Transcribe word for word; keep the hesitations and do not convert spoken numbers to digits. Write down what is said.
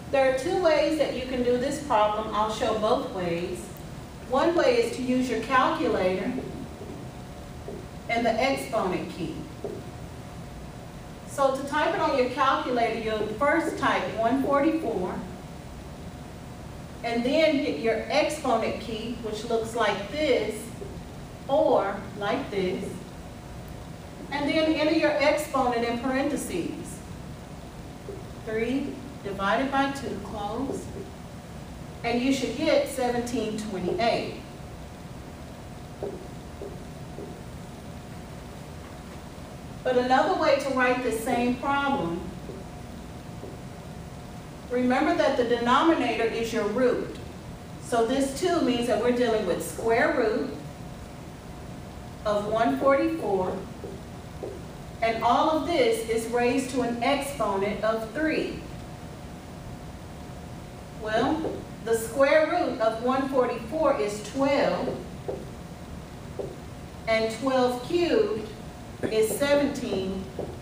There are two ways that you can do this problem. I'll show both ways. One way is to use your calculator and the exponent key. So to type it on your calculator, you'll first type one forty-four, and then hit your exponent key, which looks like this, or like this, and then enter your exponent in parentheses. three divided by two, close, and you should get seventeen twenty-eight. But another way to write the same problem, remember that the denominator is your root. So this too means that we're dealing with square root of one forty-four, and all of this is raised to an exponent of three. Well, the square root of one forty-four is twelve, and twelve cubed is seventeen